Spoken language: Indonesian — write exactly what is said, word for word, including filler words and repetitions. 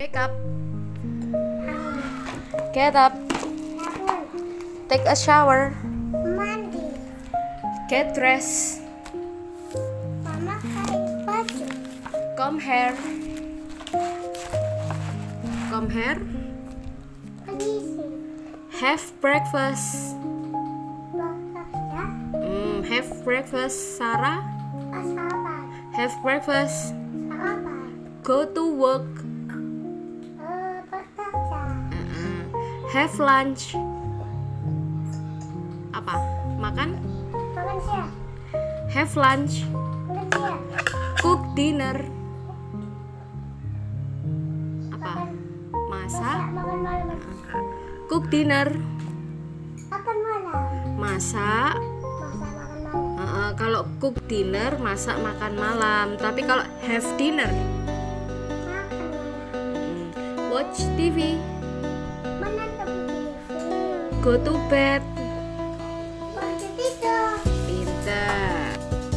Wake up. Get up. Take a shower. Mandi. Get dressed. Mama pakai baju. Comb hair. Comb hair. Permisi. Have breakfast. Bapak ya. Mm, have breakfast, Sarah. Sarapan. Have breakfast. Sarapan. Go to work. Eh, bekerja. Mm-mm. Have lunch. Apa? Makan? Makan siang. Have lunch. Makan siang. Cook dinner. Apa? Makan. Masak. Makan malam. Cook dinner. Makan malam. Masak. Masa makan malam. Uh, kalau cook dinner, masak makan malam. Tapi kalau have dinner, Makan malam. watch T V, Menonton T V. go to bed.